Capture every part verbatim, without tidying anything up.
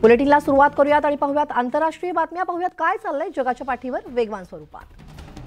बुलेटिनला सुरुवात करूयात आणि पाहूयात आंतरराष्ट्रीय बातम्या। पाहूयात काय चाललंय जगाच्या पाठीवर वेगवान स्वरूपात।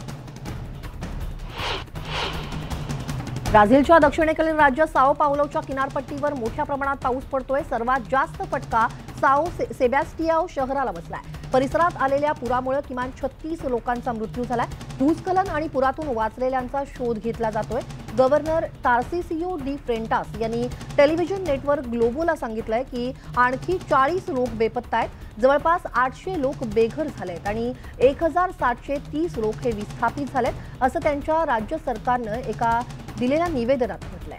ब्राझीलच्या दक्षिणेकडील राज्य साओ पाउलोच्या किनारपट्टीवर मोठ्या प्रमाणात पाऊस पडतोय। सर्वात जास्त फटका साओ सेबॅस्टियाओ शहराला बसलाय। परिसरात आलेल्या पुरामुळे किमान छत्तीस लोकांचा मृत्यू झालाय। भूस्खलन आणि पुरातून वाचलेल्यांचा शोध घेतला जातोय। गव्हर्नर तार्सिसियो डी फ्रेंटास यांनी टेलिव्हिजन नेटवर्क ग्लोबोला सांगितलंय की आणखी चाळीस लोक बेपत्ता आहेत। जवळपास आठशे लोक बेघर झालेत आणि एक हजार सातशे तीस लोक हे विस्थापित झालेत असं त्यांच्या राज्य सरकारनं एका दिलेल्या निवेदनात म्हटलंय।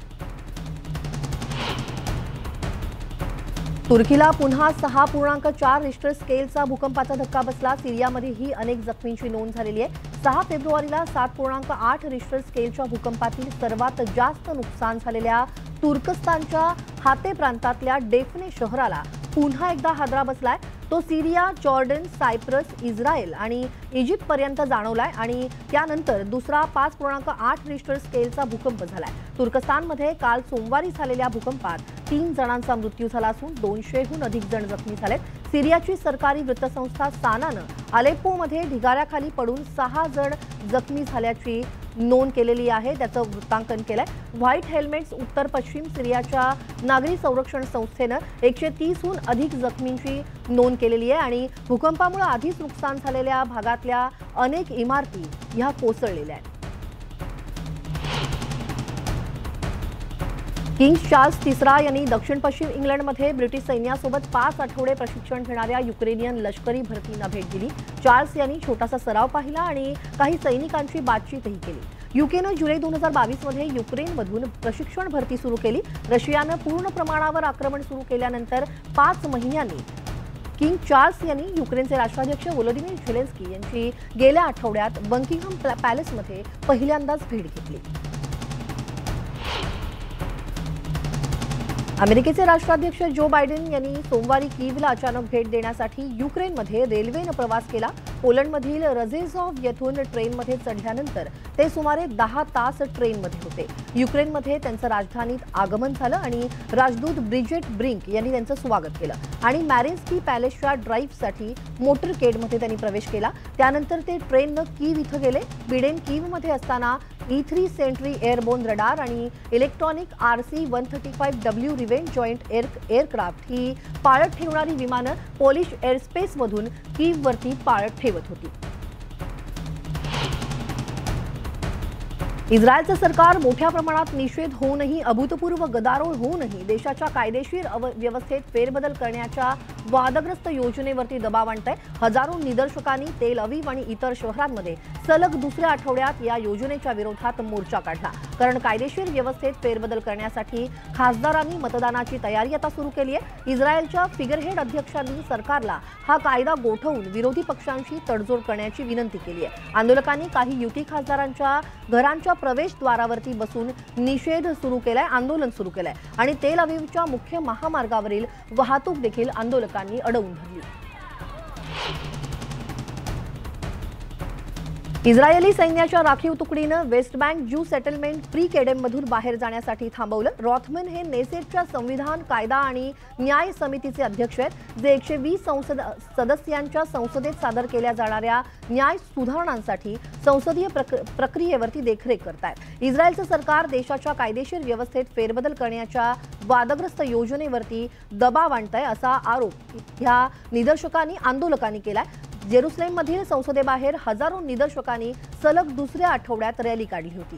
तुर्कीला पुन्हा सहा पूर्णांक चार रिश्टर स्केलचा भूकंपाचा धक्का बसला। सिरियामध्येही अनेक जखमींची नोंद झालेली आहे। सहा फेब्रुवारीला सात पूर्णांक आठ रिश्टर स्केलच्या भूकंपातील सर्वात जास्त नुकसान झालेल्या तुर्कस्तानच्या हाते प्रांतातल्या डेफने शहराला पुन्हा एकदा हादरा बसलाय। तो सिरिया, जॉर्डन, सायप्रस, इस्रायल आणि इजिप्त पर्यंत जाणवलाय आणि त्यानंतर दुसरा पाच पूर्णांक आठ रिश्टर स्केलचा भूकंप झालाय। तुर्कस्तानमध्ये काल सोमवारी झालेल्या भूकंपात तीन जणांचा मृत्यू झाला असून दोनशेहून अधिक जण जखमी झालेत। सिरियाची सरकारी वृत्तसंस्था सानानं अलेप्पोमध्ये ढिगाऱ्याखाली पडून सहा जण जखमी झाल्याची नोंद केलेली आहे। त्याचं वृत्तांकन केलंय। व्हाईट हेल्मेट्स उत्तर पश्चिम सिरियाच्या नागरी संरक्षण संस्थेनं एकशे तीसहून अधिक जखमींची नोंद केलेली आहे आणि भूकंपामुळे आधीच नुकसान झालेल्या भागातल्या अनेक इमारती ह्या कोसळलेल्या आहेत। किंग चार्ल्स तिसरा यांनी दक्षिण पश्चिम इंग्लंडमध्ये ब्रिटिश सैन्यासोबत पाच आठवडे प्रशिक्षण घेणाऱ्या युक्रेनियन लष्करी भरतींना भेट दिली। चार्ल्स यांनी छोटासा सराव पाहिला आणि काही सैनिकांची बातचीतही केली। युकेनं जुलै दोन हजार बावीस मध्ये युक्रेनमधून प्रशिक्षण भरती सुरू केली। रशियानं पूर्ण प्रमाणावर आक्रमण सुरू केल्यानंतर पाच महिन्यांनी किंग चार्ल्स यांनी युक्रेनचे राष्ट्राध्यक्ष व्लोदिमीर झेलेन्स्की यांची गेल्या आठवड्यात बकिंगहॅम पॅलेसमध्ये पहिल्यांदाच भेट घेतली। अमेरिकेचे राष्ट्राध्यक्ष जो बायडेन यांनी सोमवारी कीवला अचानक भेट देण्यासाठी युक्रेनमध्ये रेल्वेने प्रवास केला। पोलंडमधील रजेझॉव येथून ट्रेनमध्ये चढल्यानंतर ते सुमारे दहा तास ट्रेनमध्ये होते। युक्रेनमध्ये त्यांचं राजधानीत आगमन झालं आणि राजदूत ब्रिजेट ब्रिंक यांनी त्यांचं स्वागत केलं आणि मॅरिन्स्की पॅलेसच्या ड्राईव्हसाठी मोटरकेडमध्ये त्यांनी प्रवेश केला। त्यानंतर ते ट्रेननं कीव इथं गेले। बिडेन कीवमध्ये असताना E three sentry airborne radar आणि electronic R C one thirty five W रिव्हेंज जॉईंट एअर एअरक्राफ्ट ही पाळत ठेवणारी विमानं पोलिश एअरस्पेसमधून कीववरती पाळत ठेवत होती। इस्रायलचं सरकार मोठ्या प्रमाणात निषेध होऊनही अभूतपूर्व गदारोळ होऊनही देशाच्या कायदेशीर व्यवस्थेत फेरबदल करण्याच्या वादग्रस्त योजनेवरती दबाव आणतंय। हजारो निदर्शकांनी तेल अवीव आणि इतर शहरांमध्ये सलग दुसऱ्या आठवड्यात या योजनेच्या विरोधात मोर्चा काढला, कारण कायदेशीर व्यवस्थेत फेरबदल करण्यासाठी खासदारांनी मतदानाची तयारी आता सुरू केली आहे। इस्रायलच्या फिगरहेड अध्यक्षांनी सरकारला हा कायदा गोठवून विरोधी पक्षांशी तडजोड करण्याची विनंती केली आहे। आंदोलकांनी काही युती खासदारांच्या घरांच्या प्रवेशद्वारावरती बसून निषेध सुरू केलाय, आंदोलन सुरू केलंय आणि तेल अवीवच्या मुख्य महामार्गावरील वाहतूक देखील आंदोलकांनी अडवून धरली। इस्रायली सैन्याच्या राखीव तुकडीनं वेस्ट बँक ज्यू सेटलमेंट प्री केडेममधून बाहेर जाण्यासाठी थांबवलं। रॉथमन हे नेसेटच्या संविधान, कायदा आणि न्याय समितीचे अध्यक्ष आहेत, जे एकशे वीस संसद सदस्यांच्या संसदेत सादर केल्या जाणाऱ्या न्याय सुधारणांसाठी संसदीय प्रक्रियेवरती देखरेख करतायत। इस्रायलचं सरकार देशाच्या कायदेशीर व्यवस्थेत फेरबदल करण्याच्या वादग्रस्त योजनेवरती दबाव आणतंय असा आरोप ह्या निदर्शकांनी आंदोलकांनी केलाय। जेरुसलेममधील संसदेबाहेर हजारो निदर्शकांनी सलग दुसऱ्या आठवड्यात रॅली काढली होती।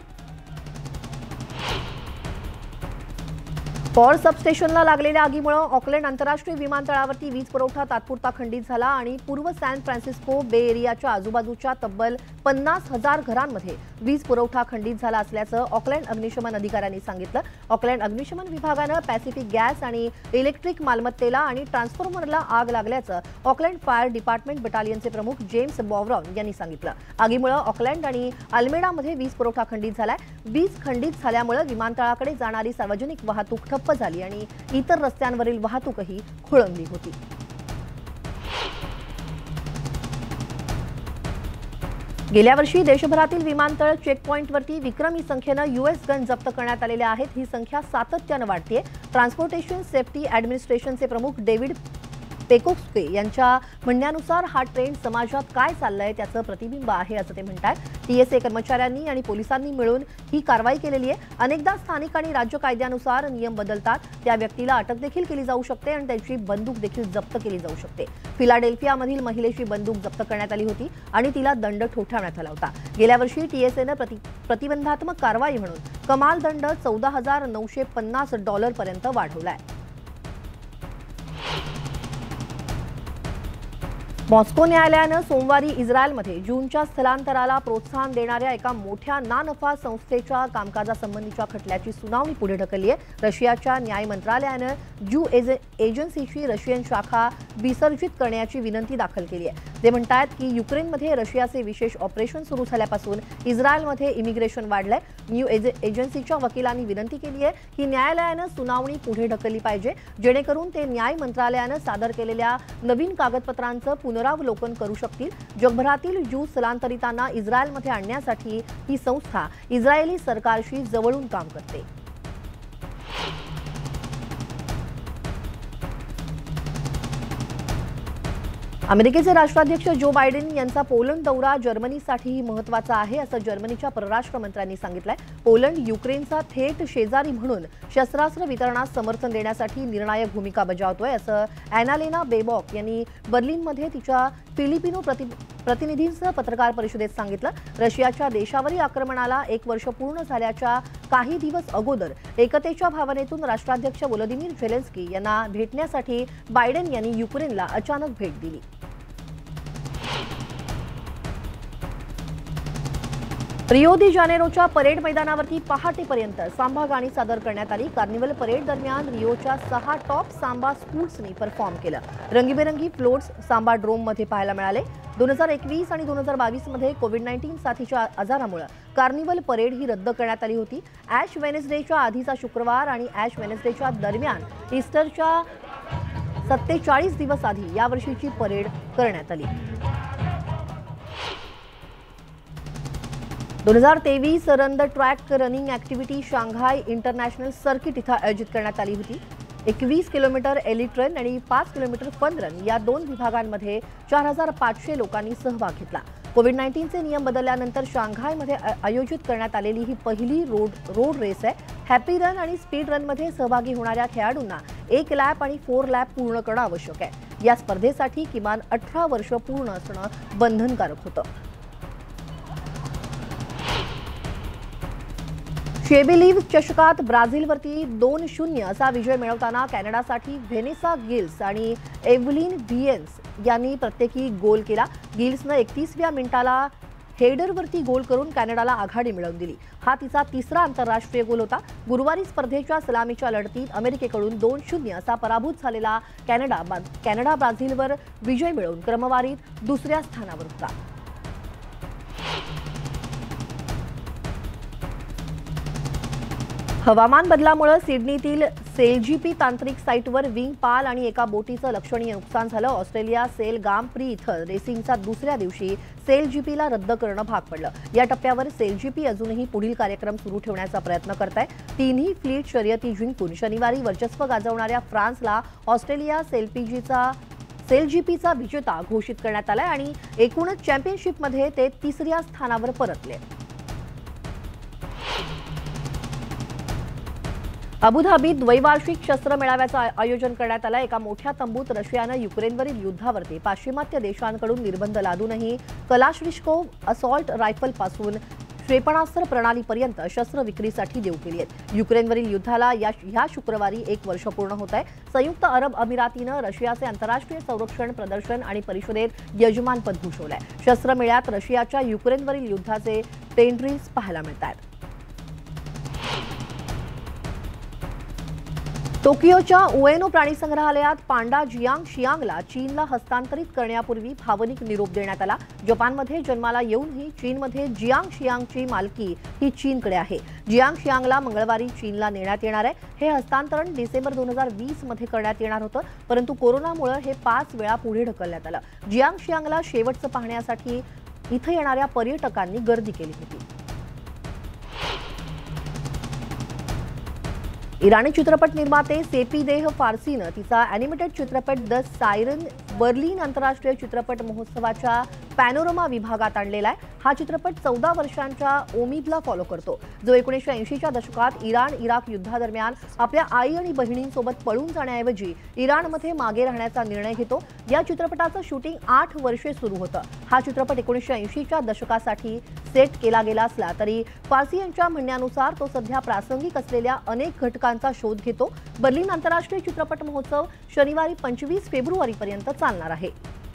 पॉवर सबस्टेशनला लागलेल्या आगीमुळे ऑकलंड आंतरराष्ट्रीय विमानतळावरती वीज पुरवठा तात्पुरता खंडित झाला आणि पूर्व सॅन फ्रान्सिस्को बे एरियाच्या आजूबाजूच्या तब्बल पन्नास हजार घरांमध्ये वीज पुरवठा खंडित झाला असल्याचं ऑकलंड अग्निशमन अधिकाऱ्यांनी सांगितलं। ऑकलंड अग्निशमन विभागानं पॅसिफिक गॅस आणि इलेक्ट्रिक मालमत्तेला आणि ट्रान्सफॉर्मरला आग लागल्याचं ऑकलंड फायर डिपार्टमेंट बटालियनचे प्रमुख जेम्स बॉव्रॉन यांनी सांगितलं। आगीमुळे ऑकलंड आणि अल्मेडामध्ये वीज पुरवठा खंडित झालाय। वीज खंडित झाल्यामुळे विमानतळाकडे जाणारी सार्वजनिक वाहतूक ठप्प झाली आणि इतर रस्त्यांवरील वाहतूकही खोळंबली होती। गेल्या वर्षी देशभरातील विमानतळ चेकपॉइंटवरती विक्रमी संख्येनं यूएस गन जप्त करण्यात आलेल्या आहेत। ही संख्या सातत्यानं वाढतेय। ट्रान्सपोर्टेशन सेफ्टी ॲडमिनिस्ट्रेशनचे प्रमुख डेव्हिड पेकोक्स्के यांच्या म्हणण्यानुसार हा ट्रेंड समाजात काय चाललंय त्याचं प्रतिबिंब आहे असं ते म्हणतात. टीएसए कर्मचाऱ्यांनी आणि पोलिसांनी मिळून ही कारवाई केलेली आहे. अनेकदा स्थानिक आणि राज्य कायद्यानुसार नियम बदलतात. त्या व्यक्तीला अटक देखील केली जाऊ शकते आणि त्याची बंदूक देखील जप्त केली जाऊ शकते. फिलाडेल्फियामधील महिलेची बंदूक जप्त करण्यात आली होती आणि तिला दंड ठोठावण्यात आला होता. गेल्या वर्षी टीएसएनं प्रति प्रतिबंधात्मक कारवाई म्हणून कमाल दंड चौदा हजार नऊशे पन्नास डॉलर पर्यंत वाढवलाय. मॉस्को न्यायालयानं सोमवारी इस्रायलमध्ये जूनच्या स्थलांतराला प्रोत्साहन देणाऱ्या एका मोठ्या ना नफा संस्थेच्या कामकाजासंबंधीच्या खटल्याची सुनावणी पुढे ढकलली आहे. रशियाच्या न्याय मंत्रालयानं ज्यू एजन्सीची रशियन शाखा विसर्जित करण्याची विनंती दाखल केली आहे. ते म्हणतात की युक्रेनमध्ये रशियाचे विशेष ऑपरेशन सुरू झाल्यापासून इस्रायलमध्ये इमिग्रेशन वाढलंय. न्यू एजन्सीच्या वकिलांनी विनंती केली आहे की न्यायालयानं सुनावणी पुढे ढकलली पाहिजे, जेणेकरून ते न्याय मंत्रालयानं सादर केलेल्या नवीन कागदपत्रांचं पुनरावलोकन करू शकतील. जगभरातील ज्यू स्थलांतरितांना इस्रायलमध्ये आणण्यासाठी ही संस्था इस्रायली सरकारशी जवळून काम करते. अमेरिकेचे राष्ट्राध्यक्ष जो बायडेन यांचा पोलंड दौरा जर्मनीसाठीही महत्त्वाचा आहे असं जर्मनीच्या परराष्ट्र मंत्र्यांनी सांगितलंय. पोलंड युक्रेनचा थेट शेजारी म्हणून शस्त्रास्त्र वितरणास समर्थन देण्यासाठी निर्णायक भूमिका बजावतोय असं अॅनालेना बेबॉक यांनी बर्लिनमध्ये तिच्या फिलिपिनो प्रति प्रतिनिधींसह पत्रकार परिषदेत सांगितलं. रशियाच्या देशावरील आक्रमणाला एक वर्ष पूर्ण झाल्याच्या काही दिवस अगोदर एकतेच्या भावनेतून राष्ट्राध्यक्ष व्लादिमीर झेलेन्स्की यांना भेटण्यासाठी बायडेन यांनी युक्रेनला अचानक भेट दिली. रिओ दी जानेरोच्या परेड मैदानावरती पहाटेपर्यंत सांबा गाणी सादर करण्यात आली. कार्निवल परेड दरम्यान रिओच्या सहा टॉप सांबा स्कूल्सनी परफॉर्म केलं. रंगीबेरंगी फ्लोट्स सांबा ड्रोममध्ये पाहायला मिळाले. दोन हजार एकवीस आणि दोन हजार बावीस मध्ये कोविड नाईन्टीन साथीच्या आजारामुळे कार्निवल परेड ही रद्द करण्यात आली होती. ॲश वेनेसडेच्या आधीचा शुक्रवार आणि ॲश वेनेसडेच्या दरम्यान ईस्टरच्या सत्तेचाळीस दिवस आधी यावर्षीची परेड करण्यात आली. दोन हजार तेवीस run the track running activity Shanghai international circuit इथं आयोजित करण्यात आली होती. एकवीस किलोमीटर एलिट रन आणि पाच किलोमीटर फन रन या दोन विभागांमध्ये चार हजार पाचशे लोकांनी सहभाग घेतला. कोविड नाईन्टीनचे नियम बदलल्यानंतर शांघायमध्ये आयोजित करण्यात आलेली ही पहिली रोड रोड रेस आहे. हॅपी रन आणि स्पीड रनमध्ये सहभागी होणाऱ्या खेळाडूंना एक लॅप आणि फोर लॅप पूर्ण करणं आवश्यक आहे. या स्पर्धेसाठी किमान अठरा वर्ष पूर्ण असणं बंधनकारक होतं. शेबिलीव चषकात ब्राझीलवरती दोन शून्य असा विजय मिळवताना कॅनडासाठी व्हेनेसा गिल्स आणि एव्हलिन व्हिएन्स यांनी प्रत्येकी गोल केला. गिल्सनं एकतीसव्या मिनिटाला हेडरवरती गोल करून कॅनडाला आघाडी मिळवून दिली. हा तिचा तिसरा आंतरराष्ट्रीय गोल होता. गुरुवारी स्पर्धेच्या सलामीच्या लढतीत अमेरिकेकडून दोन शून्य असा पराभूत झालेला कॅनडा कॅनडा ब्राझीलवर विजय मिळवून क्रमवारीत दुसऱ्या स्थानावर होता. हवामान बदलामुळे सिडनीतील सेलजीपी तांत्रिक साईटवर विंग पाल आणि एका बोटीचं लक्षणीय नुकसान झालं. ऑस्ट्रेलिया सेल गाम प्री इथं रेसिंगच्या दुसऱ्या दिवशी सेलजीपीला रद्द करणं भाग पडलं. या टप्प्यावर सेलजीपी अजूनही पुढील कार्यक्रम सुरू ठेवण्याचा प्रयत्न करत आहे. तिन्ही फ्लीट शर्यती जिंकून शनिवारी वर्चस्व गाजवणाऱ्या फ्रान्सला ऑस्ट्रेलिया सेलपीजीचा सेलजीपीचा विजेता घोषित करण्यात आलाय आणि एकूणच चॅम्पियनशिपमध्ये ते तिसऱ्या स्थानावर परतले. अबुधाबीत द्वैवार्षिक शस्त्र मेळाव्याचं आयोजन करण्यात आलं. एका मोठ्या तंबूत रशियानं युक्रेनवरील युद्धावरती पाश्चिमात्य देशांकडून निर्बंध लादूनही कलाश्निकोव्ह असॉल्ट रायफलपासून क्षेपणास्त्र प्रणालीपर्यंत शस्त्र विक्रीसाठी देऊ केली आहेत. युक्रेनवरील युद्धाला या ह्या शुक्रवारी एक वर्ष पूर्ण होत आहे. संयुक्त अरब अमिरातीनं रशियाचे आंतरराष्ट्रीय संरक्षण प्रदर्शन आणि परिषदेत यजमानपद भूषवलंय. शस्त्रमेळ्यात रशियाच्या युक्रेनवरील युद्धाचे टेंड्रील्स पाहायला मिळत आहेत. टोकियोच्या उएनो प्राणी संग्रहालयात पांडा जियांग शियांगला चीनला हस्तांतरित करण्यापूर्वी भावनिक निरोप देण्यात आला. जपानमध्ये जन्माला येऊनही चीनमध्ये जियांग शियांगची मालकी ही चीनकडे आहे. जियांग शियांगला मंगळवारी चीनला नेण्यात येणार आहे. हे हस्तांतरण डिसेंबर दोन हजार वीस मध्ये करण्यात येणार होतं, परंतु कोरोनामुळे हे पाच वेळा पुढे ढकलण्यात आलं. जियांग शियांगला शेवटचं पाहण्यासाठी इथं येणाऱ्या पर्यटकांनी गर्दी केली होती. इराणी चित्रपट निर्माते सेपीदेह फारसीनं तिचा अॅनिमेटेड चित्रपट द सायरन बर्लिन आंतरराष्ट्रीय चित्रपट महोत्सवाच्या पॅनोरमा विभागात आणलेला आहे। हा चित्रपट चौदा वर्षांच्या ओमीदला फॉलो करतो, जो एकोणीसशे ऐंशीच्या दशकात इराण इराक युद्धादरम्यान आपल्या आई आणि बहिणींसोबत पळून जाण्याऐवजी इराणमध्ये मागे राहण्याचा निर्णय घेतो। या चित्रपटाचं शूटिंग आठ वर्षे सुरू होतं। हा चित्रपट एकोणीसशे ऐंशीच्या दशकासाठी सेट केला गेला असला तरी फारसी यांच्या म्हणण्यानुसार तो सध्या प्रासंगिक असलेल्या अनेक घटकांचा शोध घेतो। बर्लिन आंतरराष्ट्रीय चित्रपट महोत्सव शनिवारी पंचवीस फेब्रुवारीपर्यंत चालणार आहे।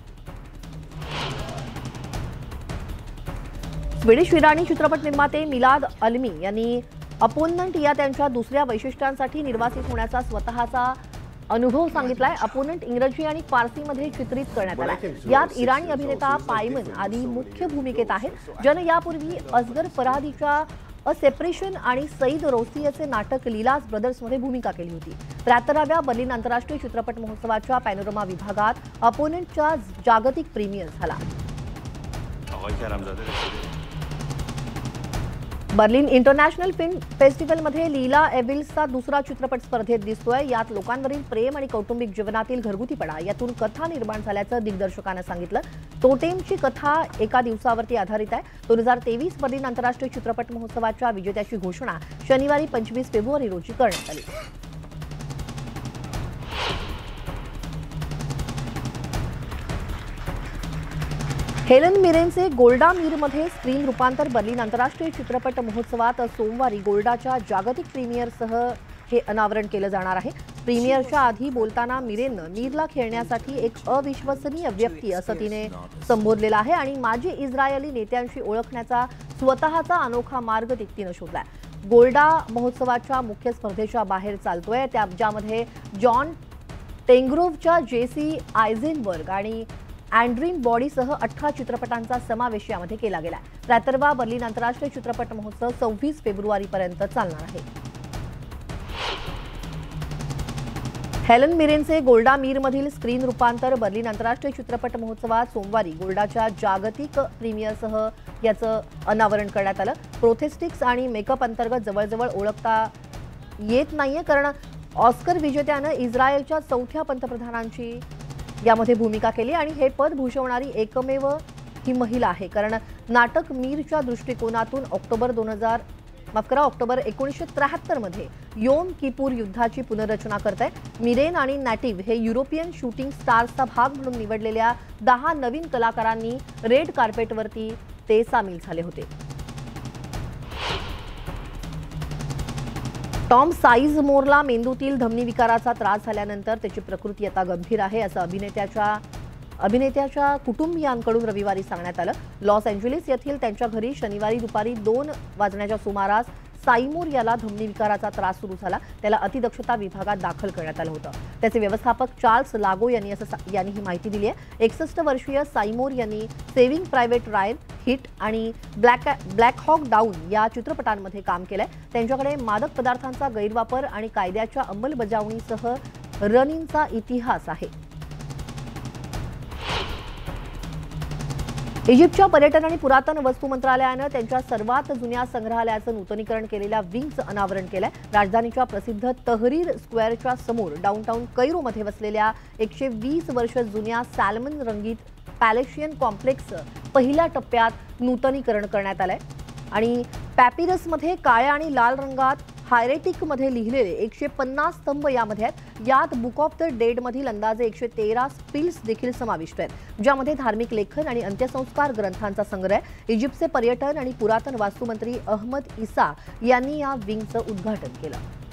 स्वीडिश इराणी चित्रपट निर्माते मिलाद अलमी यांनी अपोनंट या त्यांच्या दुसऱ्या वैशिष्ट्यांसाठी निर्वासित होण्याचा स्वतःचा अनुभव सांगितलाय। अपोनंट इंग्रजी आणि फारसीमध्ये चित्रित करण्यात आला। यात इराणी अभिनेता पायमन आदी मुख्य भूमिकेत आहेत, ज्याने यापूर्वी असगर फरादीच्या अ सेपरेशन आणि सईद रोसियाचे नाटक लीलाज ब्रदर्समध्ये भूमिका केली होती। त्र्याहत्तराव्या बर्लिन आंतरराष्ट्रीय चित्रपट महोत्सवाच्या पॅनोरमा विभागात अपोनंटचा जागतिक प्रीमियर झाला। बर्लिन इंटरनॅशनल फिल्म फेस्टिवलमध्ये लीला एव्हिल्सचा दुसरा चित्रपट स्पर्धेत दिसतोय। यात लोकांवरील प्रेम आणि कौटुंबिक जीवनातील घरगुतीपणा यातून कथा निर्माण झाल्याचं दिग्दर्शकानं सांगितलं। टोटेमची कथा एका दिवसावरती आधारित आहे। दोन हजार तेवीस बर्लिन आंतरराष्ट्रीय चित्रपट महोत्सवाच्या विजेत्याची घोषणा शनिवारी पंचवीस फेब्रुवारी रोजी करण्यात आली। हेलन मिरेनचे गोल्डा मीरमध्ये स्क्रीन रूपांतर बर्लिन आंतरराष्ट्रीय चित्रपट महोत्सवात सोमवारी गोल्डाच्या जागतिक प्रीमियरसह हे अनावरण केलं जाणार आहे। प्रीमियरच्या आधी बोलताना मिरेननं मीरला खेळण्यासाठी एक अविश्वसनीय व्यक्ती असं तिने संबोधलेलं आहे आणि माजी इस्रायली नेत्यांशी ओळखण्याचा स्वतःचा अनोखा मार्ग तिने शोधलाय। गोल्डा महोत्सवाच्या मुख्य स्पर्धेच्या बाहेर चालतोय, त्या ज्यामध्ये जॉन टेंग्रोव्हच्या जेसी आयझेनबर्ग आणि अँड्रीन बॉडीसह अठरा चित्रपटांचा समावेश यामध्ये केला गेला। त्र्याहत्तरावा बर्लिन आंतरराष्ट्रीय चित्रपट महोत्सव सव्वीस फेब्रुवारीपर्यंत चालणार आहे। हेलन मिरेनचे गोल्डा मीरमधील स्क्रीन रूपांतर बर्लिन आंतरराष्ट्रीय चित्रपट महोत्सवात सोमवारी गोल्डाच्या जागतिक प्रीमियरसह याचं अनावरण करण्यात आलं। प्रोथेस्टिक्स आणि मेकअप अंतर्गत जवळजवळ ओळखता येत नाहीये, कारण ऑस्कर विजेत्यानं इस्रायलच्या चौथ्या पंतप्रधानांची यामध्ये भूमिका केली आणि हे पद भूषवणारी एकमेव ही महिला आहे, कारण नाटक मीरच्या दृष्टिकोनातून ऑक्टोबर दोन हजार माफ करा ऑक्टोबर एकोणीसशे त्र्याहत्तर मध्ये योम किपूर युद्धाची पुनर्रचना करत आहे। मिरेन आणि नॅटिव्ह हे युरोपियन शूटिंग स्टार्सचा भाग म्हणून निवडलेल्या दहा नवीन कलाकारांनी रेड कार्पेटवरती ते सामील झाले होते। टॉम साइझमोरला मेंदूतील धमनी विकाराचा त्रास झाल्यानंतर त्याची प्रकृती आता गंभीर आहे, असं अभिनेत्याच्या अभिनेत्याच्या कुटुंबियांकडून रविवारी सांगण्यात आलं। लॉस एंजेलिस येथील त्यांच्या घरी शनिवारी दुपारी दोन वाजण्याच्या सुमारास साइमोर याला धमनी विकाराचा त्रास सुरू झाला। त्याला अतिदक्षता विभागात दाखल करण्यात आलं होतं। त्याचे व्यवस्थापक चार्ल्स लागो यांनी असं यांनी ही माहिती दिली आहे। एकसष्ट वर्षीय साइमोर यांनी सेव्हिंग प्रायव्हेट रायन, हिट आणि ब्लॅक ब्लॅक हॉक डाऊन या चित्रपटांमध्ये काम केलंय। त्यांच्याकडे मादक पदार्थांचा गैरवापर आणि कायद्याच्या अंमलबजावणीसह रनिंगचा इतिहास आहे। इजिप्तच्या पर्यटन आणि पुरातन वस्तू मंत्रालयानं त्यांच्या सर्वात जुन्या संग्रहालयाचं नूतनीकरण केलेल्या विंगचं अनावरण केलंय। राजधानीच्या प्रसिद्ध तहरीर स्क्वेअरच्या समोर डाऊनटाऊन कैरोमध्ये वसलेल्या एकशे वीस वर्ष जुन्या सॅल्मन रंगीत पॅलेशियन कॉम्प्लेक्सचं पहिल्या टप्प्यात नूतनीकरण करण्यात आलंय आणि पॅपिरसमध्ये काळ्या आणि लाल रंगात हायरेटिकमध्ये लिहिलेले एकशे पन्नास स्तंभ यामध्ये आहेत। यात बुक ऑफ द डेड मधील अंदाजे एकशे तेरा स्पिल्स देखील समाविष्ट आहेत, ज्यामध्ये धार्मिक लेखन आणि अंत्यसंस्कार ग्रंथांचा संग्रह आहे। इजिप्तचे पर्यटन आणि पुरातन वास्तुमंत्री अहमद इसा यांनी या विंगचं उद्घाटन केलं।